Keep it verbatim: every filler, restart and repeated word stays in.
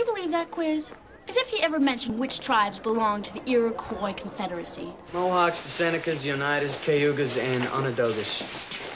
you believe that quiz? As if he ever mentioned which tribes belong to the Iroquois Confederacy. Mohawks, the Senecas, the Oneidas, Cayugas, and Onondagas.